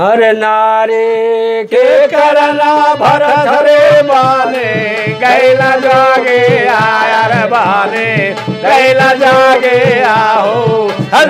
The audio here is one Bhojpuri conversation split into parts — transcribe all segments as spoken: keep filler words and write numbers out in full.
हर नारे के करना भर धरे बाने गैला जागे आयर बाने गैला जागे आओ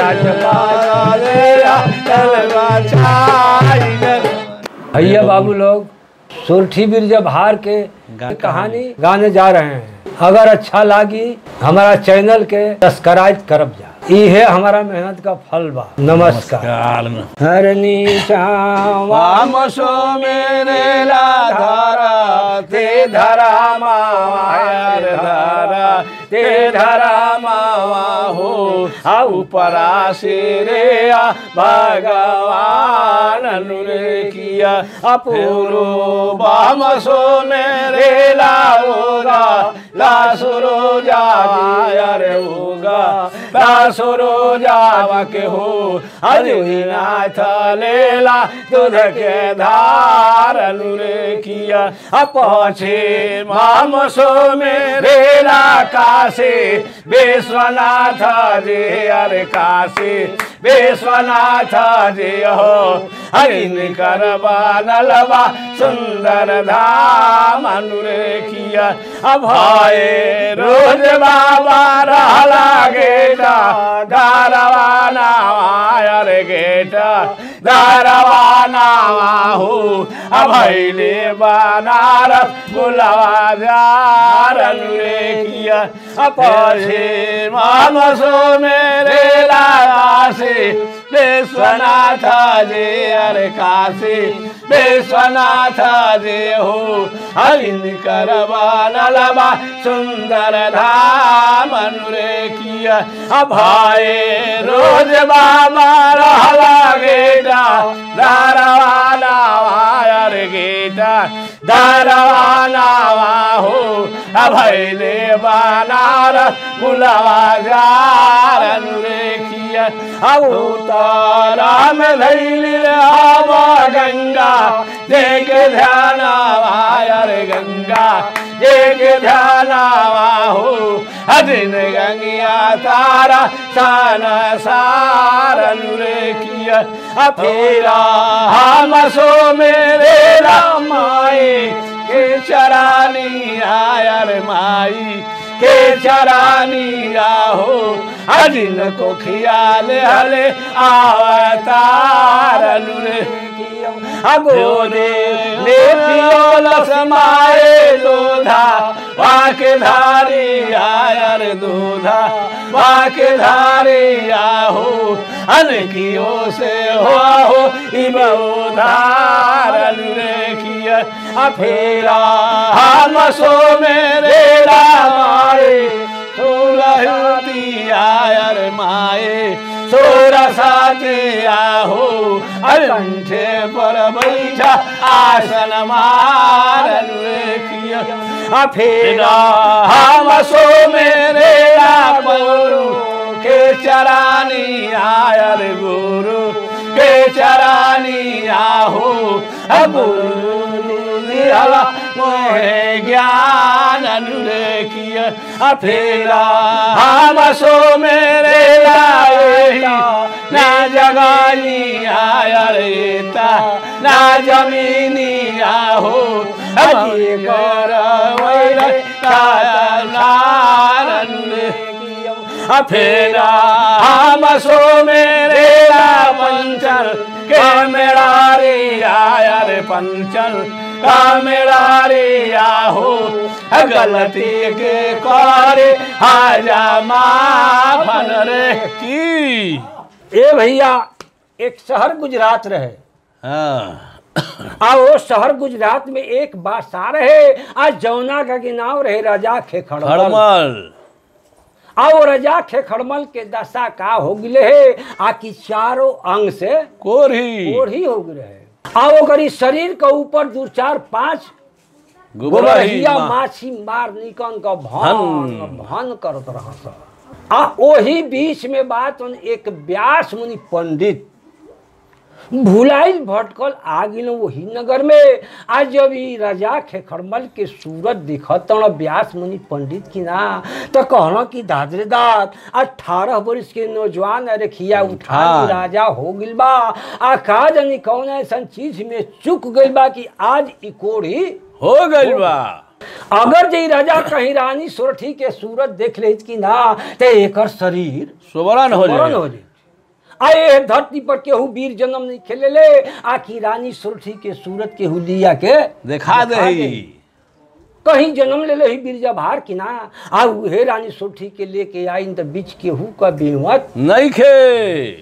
भैया बाबू लोग सुरठी बिरजा भार के कहानी गाने जा रहे हैं। अगर अच्छा लगी हमारा चैनल के सब्सक्राइब करब जा, ये हमारा मेहनत का फल बा। नमस्कार। हरनी चामसो मेरे ला धारा ते धरा मायर धारा ते धरा मावा हो आउ परासे रे भगवान अनुरे किया अपूरो बामसो मेरे लाओगा लासुरो जावायर होगा लासुरो जावा के हो अजुनाथ लेला दूध के धार अनुरे किया अपछे मामसो मेरे ला कासे विश्वनाथ जी अरे काशी विश्वनाथ जी हो हरिन करबा नलबा सुंदर धाम अनुरे किया अभय रोज बाबा रहला गेटा दारवाना अरे गेटा दारवाना हो अभैले बनारस बुलावा जार अनुरे किया अपछे मामसो मेरे लासे विश्वनाथ जी अरे काशी विश्वनाथ जी हो हरिन करबा नलबा सुंदर धाम अनुरे किया अभय रोज बाबा रहला गेटा दारवाना अरे गेटा दारवाना हो अभैले बनारस बुलावा जार अनुरे किया अब तारा में धैली आवा गंगा देख ध्यान आयर गंगा देख ध्यान हो अदिन गंगिया तारा सन सार अनुरे किया अफेरा हमसो मेरे रामाई के चरानी आयर माई के चरानी आहो अदिन को खियाले हले आवतार अनुरे अगोदे ले पियो लसमाए लोधा वाके धारी आयर दूधा वाके धारी आहो अनकियो से हो हो इबोधार अनुरे किया अफेरा हमसो मेरे रामाए सोलहती आयर माए सोरा साथे आहो कंठे पर बैठा आसन मार अनुरे किया अफेरा हमसो मेरे गुरु के चरानी आयर गुरु के चरानी आहो गुरु दिया मोहे ज्ञान अनुरे किया अफेरा हमसो मेरे लाए ना जगानी आयरेता ना जमीनी आहो अजी कर अफेरा हमसो मेरे पंचल के मेरारी आयर पंचल का मेरारी आहो गलती के करे हाजा माफन रे की। ए भैया एक शहर गुजरात रहे। हाँ। आ वो शहर गुजरात में एक बादशाह रहे। आज जौना का गिनाव रहे राजा खेखड़मल। आ वो राजा खेखड़मल के दशा का हो गिले है आ की चारों अंग से कोढ़ी कोढ़ी हो गए है। आ वो करी शरीर के ऊपर दो चार पांच गोबरहिया माछी मार निकन का भन भन करत रहा। आ वही बीच में बात एक व्यास मुनि पंडित भुलाइल भटकल आ गिल वही नगर में। आज जब ई राजा खेखरमल के सूरत दिखत व्यास मुनि पंडित की ना तो कहना कि दादरे दाद अठारह वर्ष के नौजवान रेखिया उठा राजा हो गिल बा। आ का जानी कौन ऐसा चीज में चुक गइल बा कि आज ई कोड़ी हो गइल बा। अगर जे राजा कहीं रानी सोरठी के सूरत देख ले कि ना तो एकर शरीर सुवर्ण हो जाए हो जाए। आए धरती पर केहू वीर जन्म नहीं खेले ले आखी रानी सोरठी के सूरत केहू लिया के देखा दे कहीं जन्म ले ले बिरजा भार की ना आ उहे रानी सोरठी के लेके आई तो बीच केहू का बेमत नहीं खे।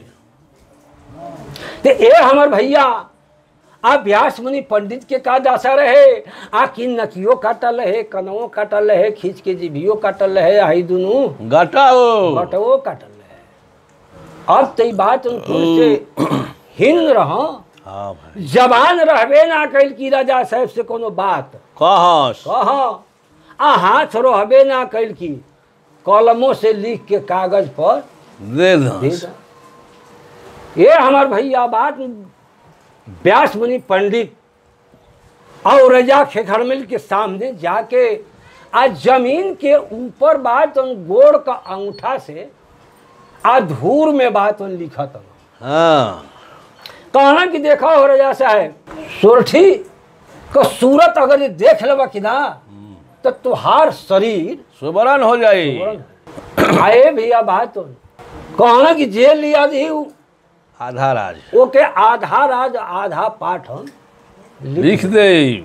ते ए हमर भैया आ व्यास मुनि पंडित के का दासा रहे आखी नकियो काटल है कनवो काटल है खींच के जीभियो काटल है आई दुनू गटाओ गटवो काटल है। अब तई बात उनको से हिन रहा हाँ भाई जबान रहबे ना कैल की राजा साहब से कोनो बात कहस कह आ हाथ रहबे ना कैल की कलमों से लिख के कागज पर दे दे दस दा। ये हमार भैया बात व्यास मुनि पंडित और राजा खेखरमल के सामने जाके आज जमीन के ऊपर बात उन गोड़ का अंगूठा से आ धूर में बात उन लिखत हाँ कहना कि देखा हो राजा साहब सोरठी का सूरत अगर ये देख लेबा कि ना तो तुहार शरीर सुवर्ण हो जाए। आए भैया बात उन कहना कि जेल लिया दी आधा राज ओके आधा राज आधा पाठ हम लिख दे।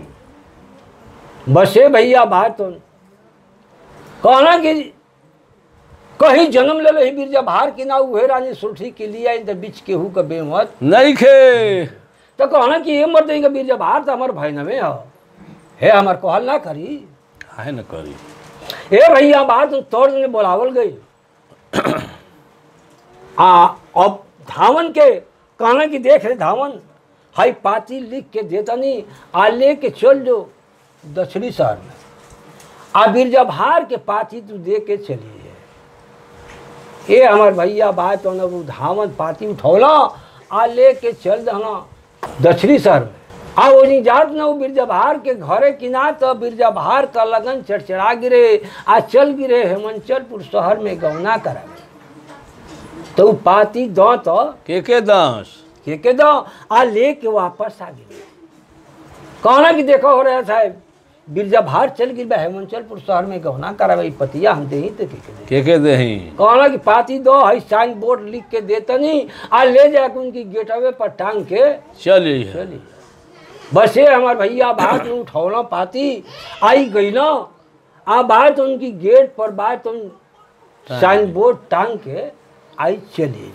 बसे भैया बात उन कहना कि कहीं जन्म ले लो बिरजा भार की ना उहे रानी सोरठी के लिए इन बीच केहू का बेमत नहीं खे। तो कहना कि ये मर देंगे बिरजा भार तो हमार भाई नवे हो हे हमार कहल ना करी है न करी। ए भैया बात तोड़ ने बोलावल गई आ अब धावन के कहना कि देख रहे धावन हाई पाती लिख के देता नहीं आ ले के चल जो दक्षिणी शहर में आ बिरजा भार के पाती तू दे के चली है। ये हमार भैया बात होना वो धावन पाती उठौला आ ले के चल जाना दक्षिणी शहर में आ वो नहीं जात ना वो बिरजा भार के घरे किना तो बिरजा भार का लगन चढ़चढ़ा गिरे आ चल गिरे हेमंचलपुर शहर में गौना करा तो पाती दो तो के के दस के के दो आ ले के वापस आ गिरे। कहना कि देखो हो रहा साहब बिरजा भार चल गिर बा हेमंचलपुर शहर में गौना करावे पतिया हम दे तो के के के के दही। कहना कि पाती दो है साइन बोर्ड लिख के देतनी आ ले जाके उनकी गेटवे पर टांग के चलिए चली बस ये हमार भैया बात में उठौला पाती आई गई ना आ बात उनकी गेट पर बात उन साइन बोर्ड टांग के आई चली।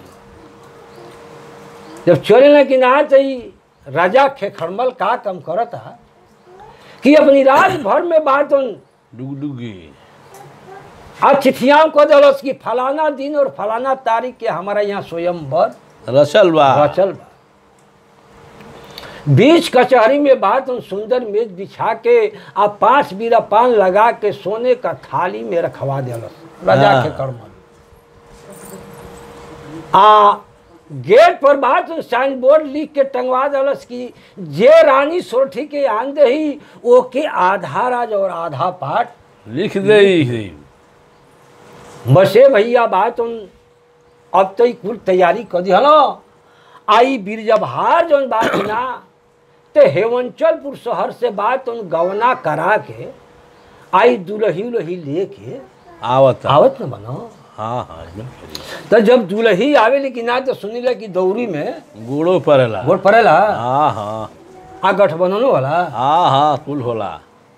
जब चले ना कि ना चाहिए राजा खेखरमल का कम करता कि अपनी राज भर में बात उन डुगडुगी आ चिट्ठियां को दलस की फलाना दिन और फलाना तारीख के हमारा यहाँ स्वयंवर रचल बा रचल बा। बीच कचहरी में बात उन सुंदर मेज बिछा के आ पांच बीरा पान लगा के सोने का थाली में रखवा दिलस राजा हाँ। खेखरमल। आ गेट पर बात साइन बोर्ड लिख के टंगवा दलस की जे रानी सोरठी के आन दही ओके आधा राज और आधा पाठ लिख दे। बसे भैया बात उन अब तो कुल तैयारी कर दी हलो आई बिरजा भार जौन बात ना ते हेमंचलपुर शहर से बात उन गवना करा के आई दुलही उलही लेके आवत आवत न बनो। हाँ हाँ एकदम सही। तो जब दुलही आवे लेकिन ना तो सुनी ला कि दौरी में गुड़ो पड़ेला वोट पड़ेला हाँ हाँ आ गठबंधन वाला हाँ हाँ कुल होला।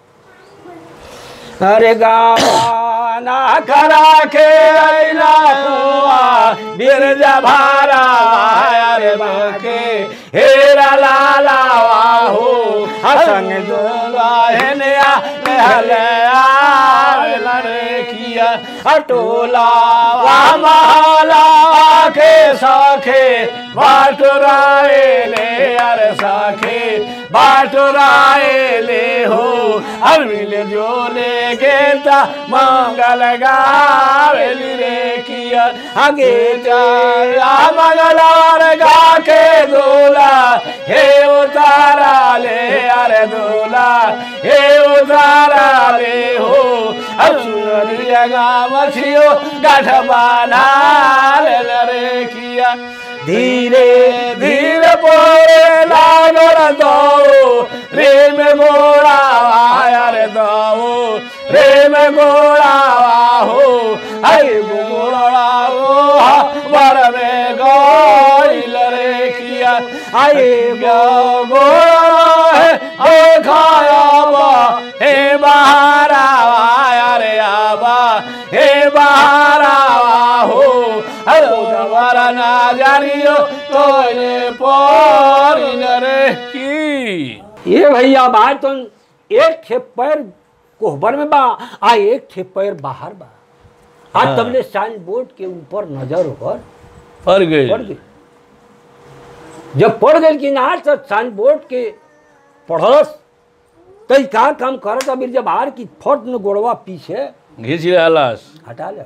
अरे गाना करा के अइला कुआ बिरजा भारा अरे बाके हेरा लाला वाहो हसंग दुल्हन आ हले आवेला रे किया अटोला वा महला के सखे बाटुराए ले अरे सखे बाटुराए ले हो अब मिले जोले गेता मंगल गावेली रे किया आगे जा मंगलवार गा के दूल्हा हे उतारा ले अरे दूल्हा हे उतारा ले हो अब सुनरिया मछियो गाठ बना रे किया धीरे धीरे पोरे लागल दो रे में गोड़ा रे दो रे में गोड़ा हो अरे गोड़ा हो बर में गोइल रे किया आए गो गोड़ा खाया हे बहारा रे आबा हे बहारा हो अरे ना जानियो तोने पोरिन रे की ये भैया बात तो एक थे पैर कोहबर में बा आ एक थे पैर बाहर बा आज हाँ। तबले साइन बोर्ड के ऊपर नजर ऊपर पड़ गई पड़ गई जब पड़ गई कि ना तो साइन बोर्ड के पढ़लस कई का काम करत अबीर जब बाहर की फट न गोड़वा पीछे घिच रहलस हटा ले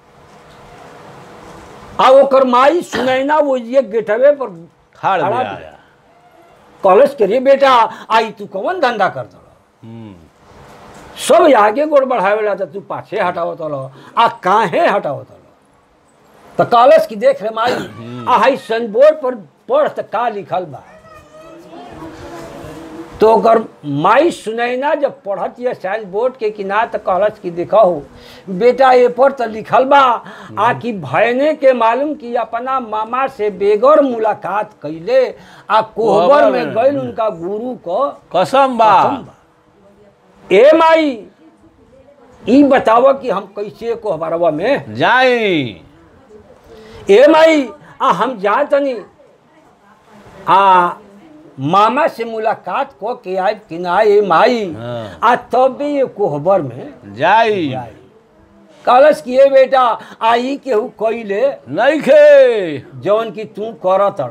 आ ओकर माई सुनैना वो ये गेटवे पर खाड़ खड़ा दिया दिया। कॉलेज के रे बेटा आई तू कौन धंधा कर दो हम्म सब आगे गोड़ बढ़ावे ला तू पाछे हटाओ तो आ काहे हटाओ तो तो कॉलेज की देख रे माई आ हाई सन बोर्ड पर पढ़ त का लिखल बा तो अगर माई सुनैना जब पढ़त ये साइन बोर्ड के किनार त कॉलेज की देखा हो बेटा ये पर त लिखल बा आ कि भयने के मालूम कि अपना मामा से बेगर मुलाकात कैले आ कोहबर में गइल उनका गुरु को कसम बा कसम बा। ए माई ई बताव कि हम कैसे कोहबरवा में जाई ए माई आ हम जा तनी आ मामा से मुलाकात को के आए कि ना ए माई हाँ। आ तब भी ये कोहबर में जाई जाई कलश किए बेटा आई केहू कइले नहीं खे जौन की तू कर तड़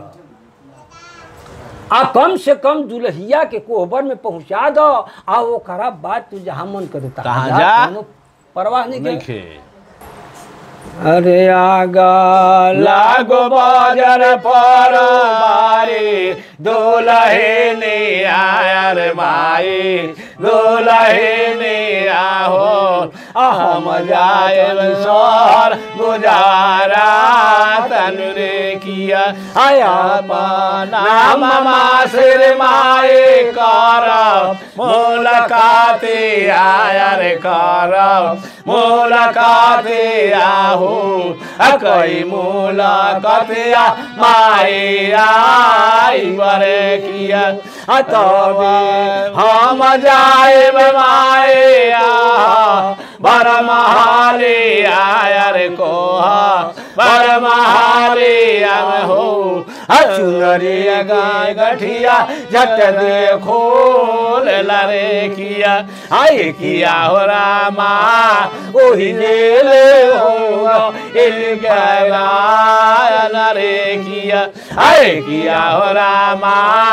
आ कम से कम दुल्हिया के कोहबर में पहुंचा दो आ ओकरा बाद तू जहाँ मन करे तहाँ कहाँ जा, जा? कोनो परवाह नहीं नहीं के खे अरे आगा लागो बाजार पर बारी दुल्हे ने आया रे माई दुल्हे ने आहो हम जाए सोर गुजारा तन रे किया आया नाम मामा सिर माए कर मुलाकाते आया रे कर मुलाकाते आहो कई मुलाकातिया माई आई बरे किया तब हम जाए माया बर महाले आया रे को बर महाले आम हो चुनरी गाय गठिया झट दे खोल लरे किया आए किया हो रामा ओही ले हो इल गया रे किया आए किया हो रामा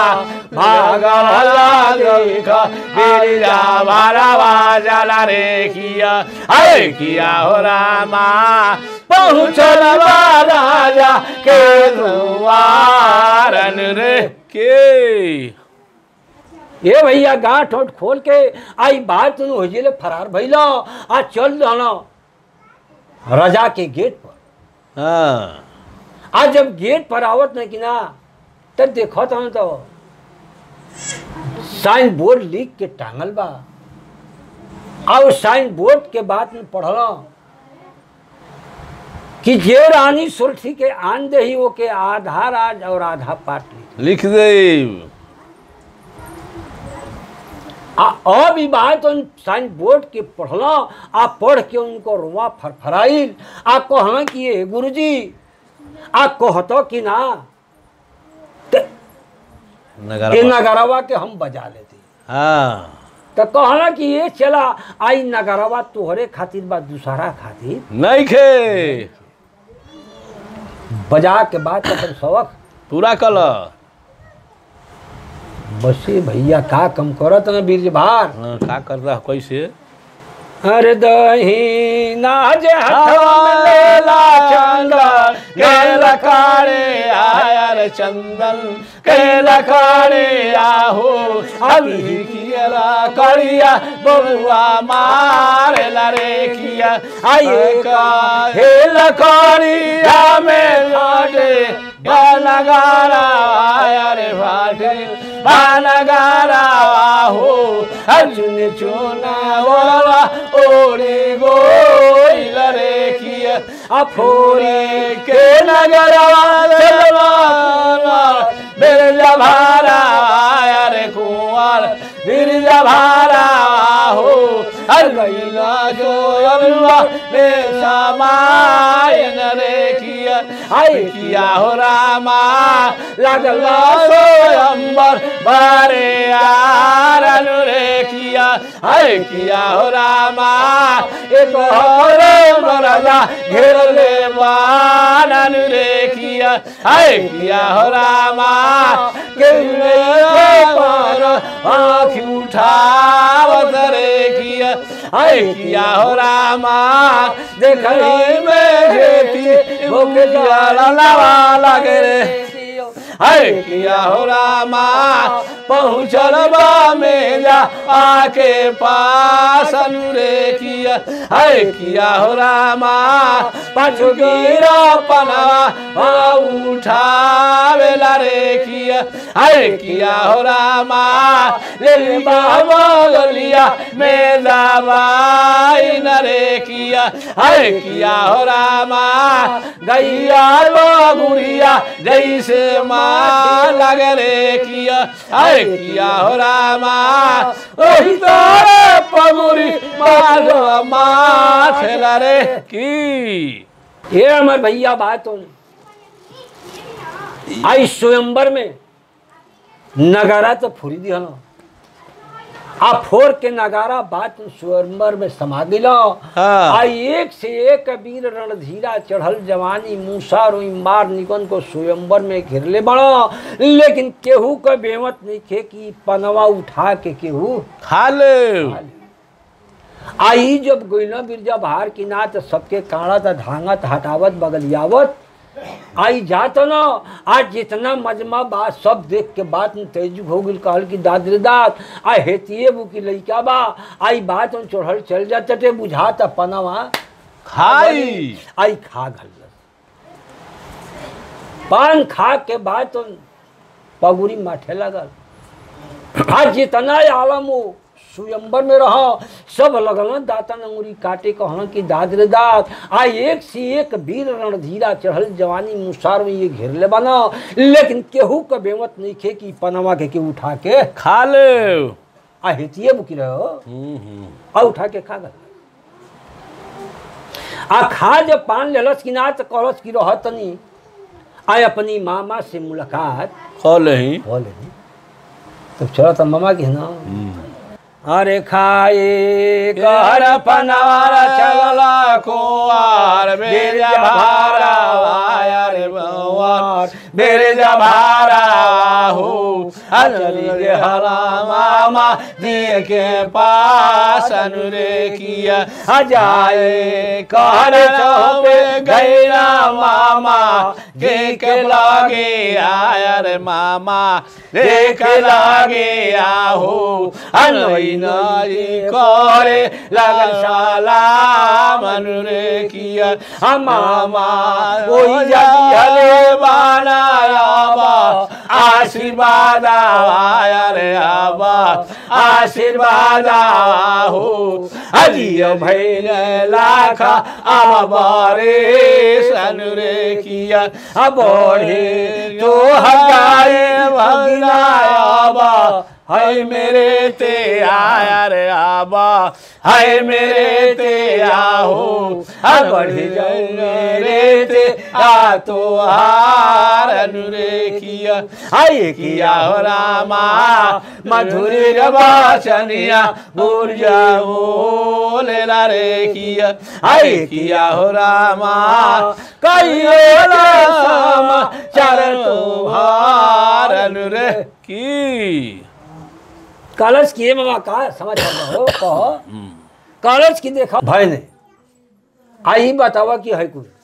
भागला देखा बिरजा बारा जला रे किया आए किया हो रामा पहुँचल राजा के द्वारन रे के ये भैया गांठ ठोट खोल के आई बात तुम हो जिले फरार भइलो आ चल जाना राजा के गेट पर हाँ आज जब गेट पर आवत न कि ना तब देखो तो तो साइन बोर्ड लिख के टांगल बा और साइन बोर्ड के बात में पढ़ल कि जे रानी सुरठी के आन दे ही वो के आधा राज और आधा पाट लिख लिख दे आ अब ई बात उन साइन बोर्ड के पढ़ला आ पढ़ के उनको रुआ फरफराइल आ कहना कि ये गुरुजी आ कहतो कि ना ये नगरवा के हम बजा लेते हाँ तो कहना कि ये चला आई नगरवा तोहरे खातिर बा दूसरा खातिर नहीं खे बजा के बाद अपन सबक पूरा कल बसे भैया का कम करत न बीरज भार हाँ, का कर रहा कैसे अरे दही नाज हथवा में लेला चंदन के लखाड़े आया रे चंदन के लखाड़े आहो अभी किया करिया बबुआ मारे लरे किया आइए का हे लखाड़िया में लाडे नगारा आया रे भाटे नगारा आहो अर्जुन चुना वाला ओरे गोइल रे किया अफोरे के नगरवा बिरजा भारा आया रे कुंवर बिरजा भारा हो हर गईला जो अल्लाह ने समायन रे किया आई किया हो रामा लगला सोयंबर बारे आरन रे किया आई किया हो रामा एक होरे मरला घेर ले बानन रे किया आई किया हो रामा के पर आँख उठावत रे किया आई किया हो रामा देखई में खेती भूखे ज्वाला लवा लगे रे हाय किया हो रामा पहुँचल बा में जा आके पास अनुरे किया हाय किया हो रामा पाछू गिरा पना उठावेला रे किया हाय किया हो रामा ले बाबा गलिया में दवाई न रे किया हाय किया हो रामा गैया गुड़िया जैसे लग रे किया आय किया हो रामा ओही तारे पगुरी माधव माथे रे की ये हमारे भैया बात हो आई स्वयंवर में नगारा तो फुरी दी हलो आ फोर के नगारा बात स्वयंवर में समा दिलो हाँ। आई एक से एक वीर रणधीरा चढ़ल जवानी मूसा रोई मार निकन को स्वयंवर में घेर ले बड़ो लेकिन केहू का बेमत नहीं खे कि पनवा उठा के केहू खा ले आई जब गोइना बिरजा बाहर की ना तो सबके काढ़त धांगत हटावत बगलियावत आई जात न आज जितना मजमा बात सब देख के बात में तेजुब हो गई कहल की दादरे दाद आ हेतिए बु की लइका बा आई बात उन चढ़ल चल जाते बुझाता पनवा खाई आई खा घल पान खा के बाद उन पगुरी माथे लगल आज जितना आलम हो स्वयंवर में रहो सब लगल दाता नंगुरी काटे कहना कि दादरे दाद आ एक से एक वीर रणधीरा चढ़ल जवानी मुसार में ये घेर ले बना लेकिन केहू का बेमत नहीं खे कि पनवा के, के उठा के खा ले आ हेतिए बुकी रहो आ उठा के खा गल आ खा जब पान लेलस की ना तो कहलस की रह तनी आ अपनी मामा से मुलाकात खा ले हो लेनी तो चलो तो मामा की ना अरे खाए कर पनवारा चला कुआर बेजा भारा आया रे बवार बेजा भारा हो चली गे हरा मामा दिए के पास अनुरे किया जाए कर चौबे गैरा मामा देख लागे आया रे मामा देख लागे आहो अनोई नारी करे लग सलाम अनुरे किया मामा कोई जले बनाया बा आशीर्वाद आया रे आबा आशीर्वाद हो अजियो भैल लाखा आबारे सनुरे किया अबोढ़े तो हगाए भगनायाबा हाय मेरे ते आया रे आबा हाय मेरे ते आहो हर बढ़ी मेरे ते आ तो हार अनुरे किया हाय किया हो रामा मधुरी रवाचनिया बुर्जा बोले रे किया हाय किया हो रामा कई सामा चरण तो हार अनुरे की कॉलेज की है मामा का समझ हो कहो कॉलेज की देखा भाई ने आई बतावा कि है कुछ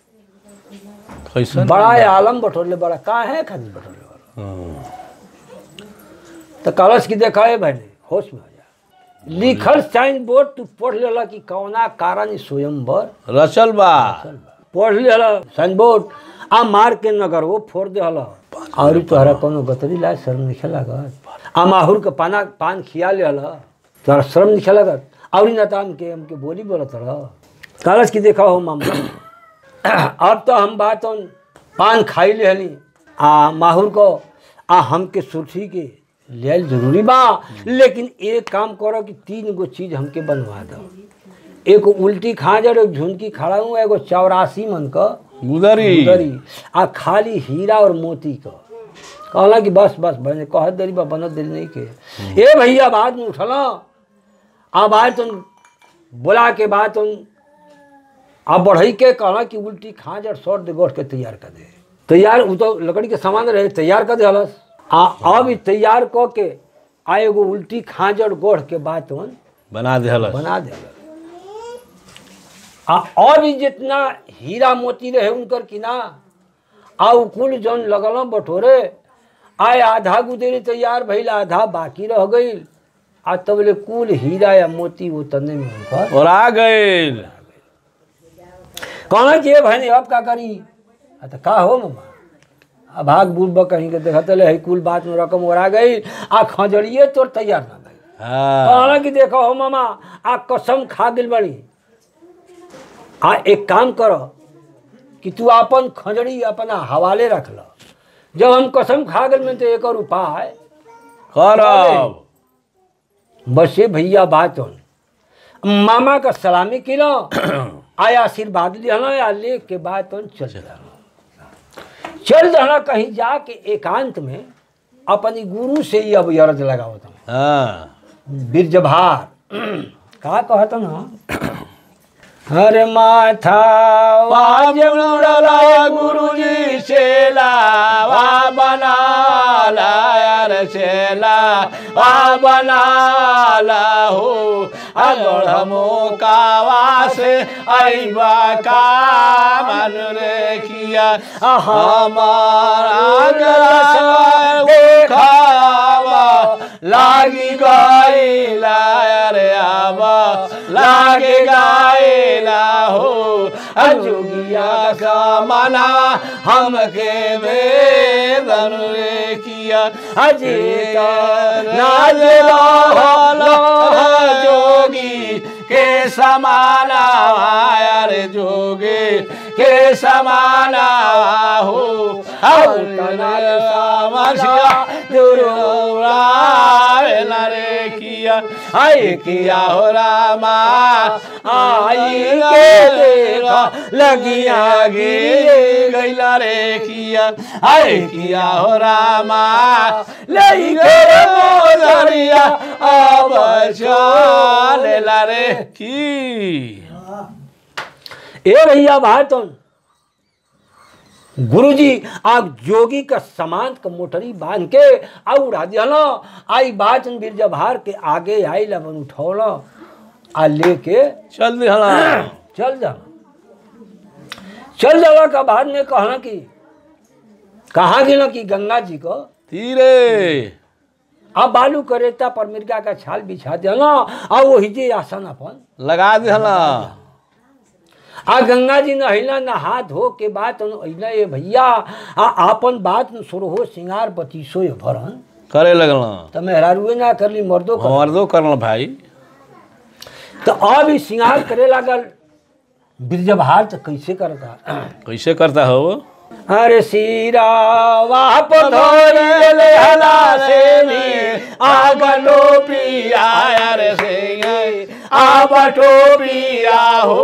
कैसा बड़ा आलम बटोरले बड़ा का है खाली बटोरले वाला तो कॉलेज की देखा है भाई ने होश में आ जा लिखल साइन बोर्ड तू पढ़ लेला कि कौना कारण स्वयंवर रचल बा पढ़ लेला साइन बोर्ड आ मार के नगर वो फोड़ दे हला और तोहरा कोनो गतरी ला शर्म नहीं लागत आ माहुर के पाना पान खिया ले हला तोहरा शर्म नहीं लागत और ना ताम के हमके बोली बोलत रह कागज की देखा हो मामला अब तो हम बात उन पान खाई ले हली आ माहुर को आ हमके सुरठी के ले जरूरी बा लेकिन एक काम करो कि तीन गो चीज हमके बनवा दो एक उल्टी खाजर एक झुनकी खड़ा हूँ एगो चौरासी मन का गुदरी गुदरी आ खाली हीरा और मोती का कहला कि बस बस बने कहत देरी बा बनत देरी नहीं के ए भैया बाद में उठला अब आए तुम बोला के बाद तुम अब बढ़ई के कहला कि उल्टी खाजर शॉर्ट दे गोठ के तैयार कर दे तैयार वो तो लकड़ी के सामान रहे तैयार कर दे हलस आ अब तैयार क के आ एगो उल्टी खाजर गोढ़ के बाद तुम बना दे हलस बना दे आ और भी जितना हीरा मोती रहे उनकर किना आ कुल जौन लगल बटोरे आए आधा गुदेरी तैयार भइल आधा बाकी रह गई आ तबले कुल हीरा या मोती वो तने में उनकर और आ गए कहना चाहिए भाई अब का करी आ तो का हो मामा आ भाग बूढ़ कहीं के देखते ले कुल बात में रकम और आ गई आ खजड़िए तोर तैयार ना गई कहना कि देखो हो मामा आ कसम खा गिल बड़ी आ एक काम करो कि तू अपन खजड़ी अपना हवाले रख लो जब हम कसम खा गए में तो एक और उपाय करब बसे भैया बात मामा का सलामी किलो आया आशीर्वाद लिया या ले के बाद चल जाना चल जाना कहीं जाके एकांत में अपनी गुरु से ही अब यरज लगाओ तुम हाँ बिरजभार का कहता ना हरे माथा वाज मुड़ला गुरुजी शेला वा बना यार शेला वा बना हो अगड़ मोकावा से आईबा का मन रे किया हमारा खावा लागी गई ला रे आवा लागे गाए हो जोगिया का मना हमके वेदन रे किया अजी नाज जोगी के समाना रे जोगे के समाना हो रे किया आई किया हो रामा आई के देखा लगिया गे गैला रे किया आई किया हो रामा लई के मोदरिया अब चलेला रे की ए भैया भाई तुम गुरुजी आप जोगी का समान का मोटरी बांध के आ उड़ा दिया आई बात बिरजभार के आगे आई लबन उठौल आ लेके चल दिया चल जा चल जाला का बाद में कहना कि कहाँ गिना कि गंगा जी को तीरे अब बालू करेता पर मिर्गा का छाल बिछा दिया आ वो हिजे आसन अपन लगा दिया आ गंगा जी नहिला नहा धो के बात अइला ये भैया आ आपन बात सुरहो सिंगार पतीसो भरन करे लगल तो मेहरारुए ना करली मर्दो कर मर्दो करल भाई तो अब ही सिंगार करे लागल बिरजभार तो कैसे करता कैसे करता हो अरे सीरा वाह पधोरी ले हला से नी आगलो पिया रे से आ बटो पिया हो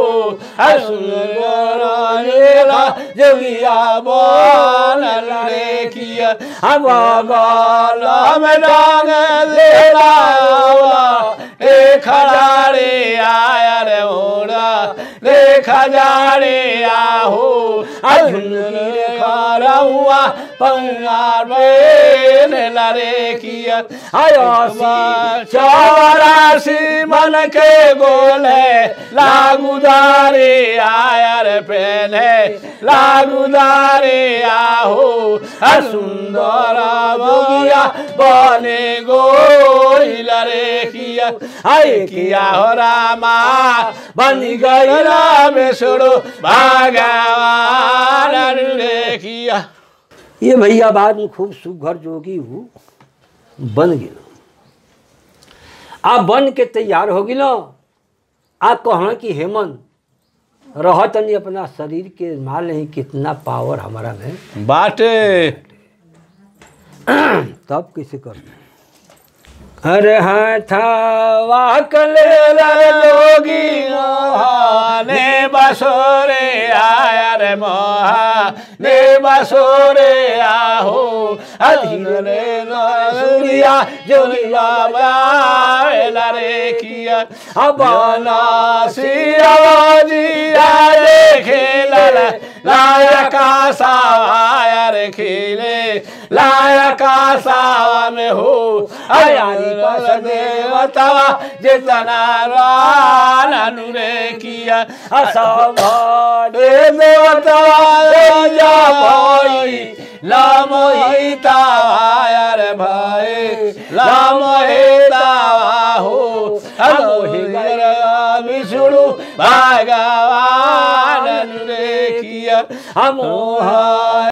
असुरला जोगिया बोल रे किया अब गल में डांग लेला ए खजारे आया रे मोरा रे खजारे आहो झुनकी रे खरा हुआ पंगार में लरे किया चौरासी मन के गोले लागुदारे आया रे पहने लागुदारे आहो सुंदर बोगिया बने गोइल रे किया आए किया हो रामा बन गईला बेसुरो भगवान रे किया। ये भैया बाद में खूब सुघर जोगी हूँ बन गया। आप बन के तैयार हो गिलो। आप कहना कि हेमंत रह तनी अपना शरीर के माल नहीं कितना पावर हमारा में बाटे तब कैसे करते अरे हाथावा कले जोगी मोहने बसोरे आया रे मोहा ने बसोरे आहो अधीरे सूर्या जोगिया बाला रे किया अब सियाजिया खेला लायका सावा रे खेले लायका सावा में हो आयानी पास देवता जितना रानू रे किया असभारे देवता जा भाई लामोहिता रे भाई लामोहिता हो अमोहिता विष्णु भगवान रे किया अमोहा